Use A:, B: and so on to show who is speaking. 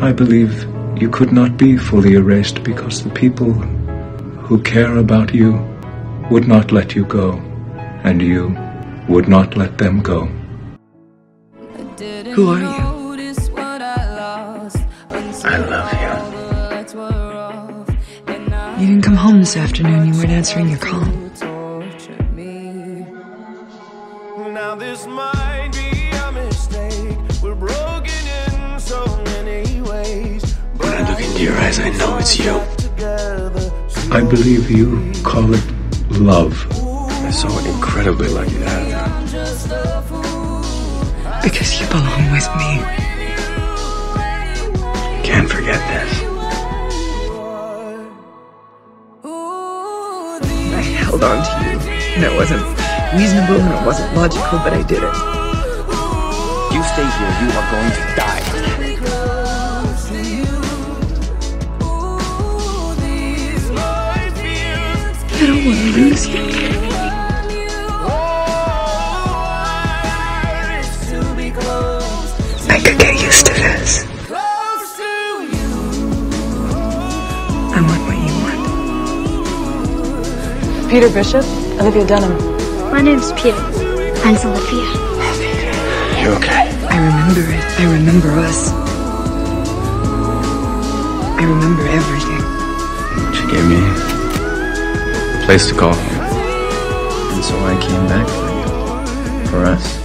A: I believe you could not be fully erased because the people who care about you would not let you go, and you would not let them go.
B: Who are you?
A: I love you.
B: You didn't come home this afternoon. You weren't answering your call.
C: Now this might be a mistake. We're broken in so many ways.
A: When I look into your eyes, I know it's you. I believe you call it love.
D: I'm so incredibly lucky to have you.
B: Because you belong with me.
A: Can't forget this.
B: I held on to you. And it wasn't reasonable and it wasn't logical, but I did it.
D: You stay here, you are going to die.
B: I don't want to lose you. I could get used to this. I want what you want. Peter Bishop, Olivia Dunham.
E: My name's Peter. Mine's Olivia.
A: You okay?
B: I remember it. I remember us. I remember everything.
D: She gave me a place to call home. And so I came back for you. For us.